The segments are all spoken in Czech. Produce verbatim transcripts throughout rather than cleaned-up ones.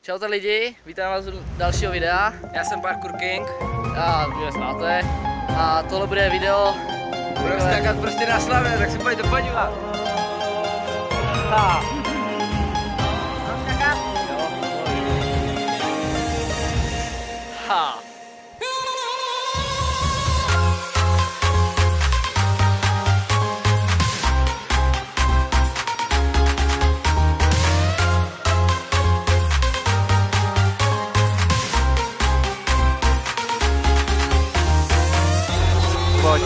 Čaute lidi, vítám vás u dalšího videa. Já jsem Parkour King. A vy mě znáte. A tohle bude video. Budeme skákat prostě na slavě, tak se pojďte podívat. Ha. Budeme skákat? Jo. Ha. Pojď.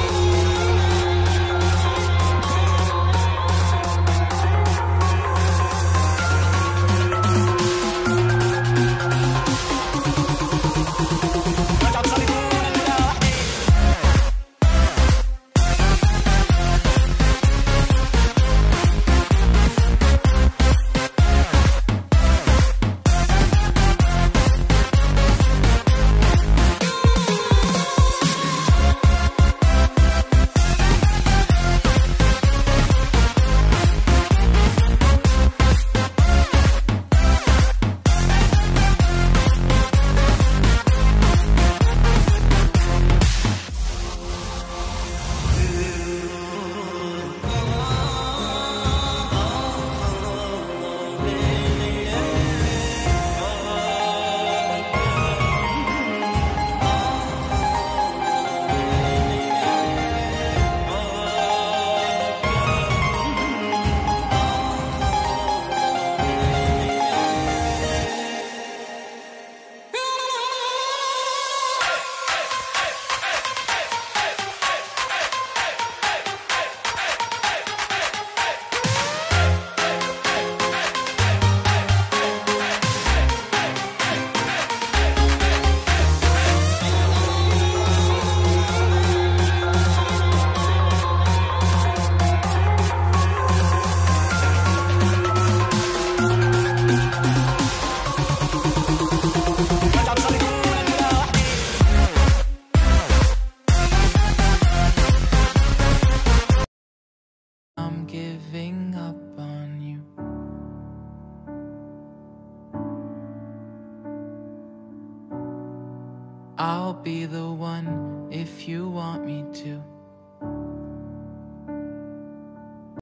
Giving up on you. I'll be the one if you want me to.